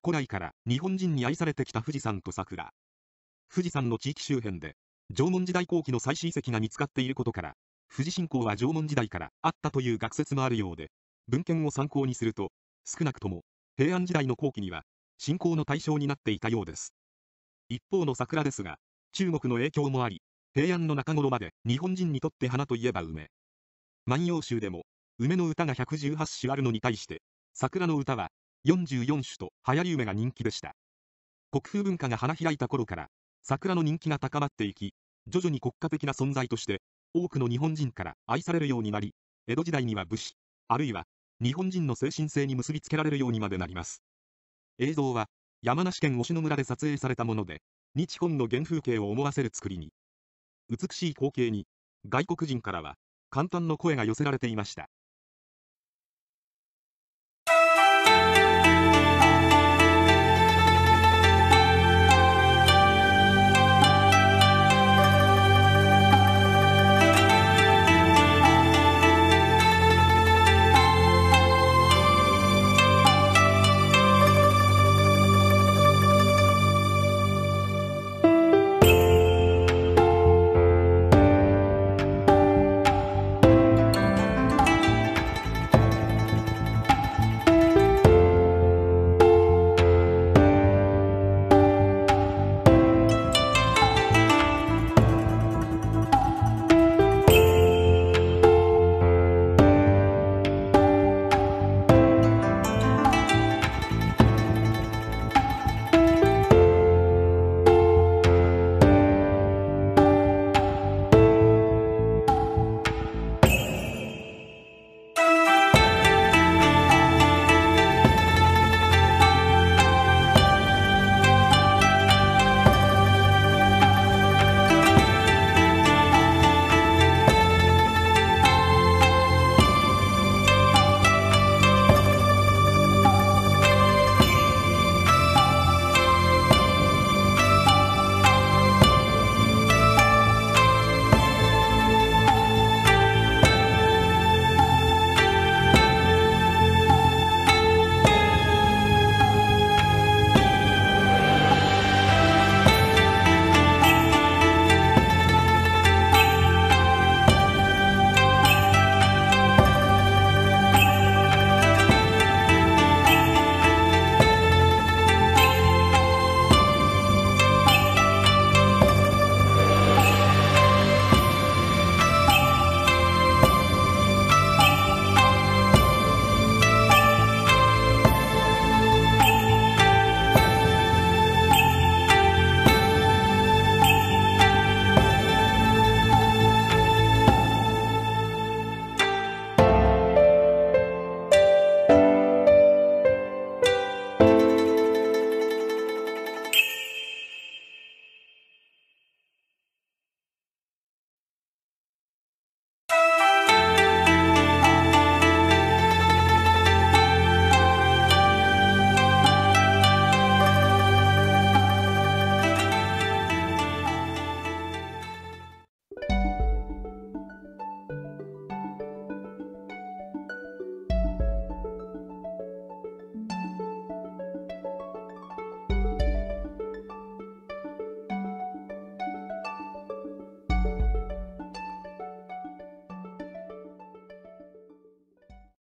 古来から日本人に愛されてきた富士山と桜。富士山の地域周辺で縄文時代後期の最新遺跡が見つかっていることから、富士信仰は縄文時代からあったという学説もあるようで、文献を参考にすると、少なくとも平安時代の後期には信仰の対象になっていたようです。一方の桜ですが、中国の影響もあり、平安の中頃まで日本人にとって花といえば梅。万葉集でも梅の歌が118首あるのに対して、桜の歌は44首と流行り梅が人気でした。国風文化が花開いた頃から桜の人気が高まっていき、徐々に国家的な存在として多くの日本人から愛されるようになり、江戸時代には武士、あるいは日本人の精神性に結びつけられるようにまでなります。映像は山梨県忍野村で撮影されたもので、日本の原風景を思わせる作りに、美しい光景に外国人からは感嘆の声が寄せられていました。